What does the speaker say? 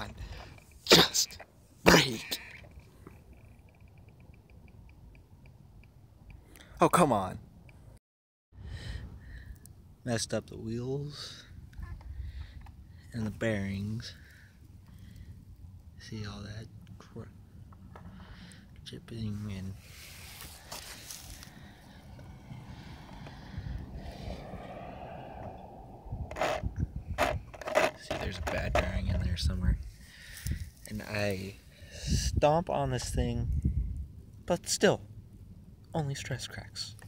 on. Just break. Oh, come on. Messed up the wheels and the bearings. See all that chipping and see there's a bad bearing in there somewhere. And I stomp on this thing, but still, only stress cracks.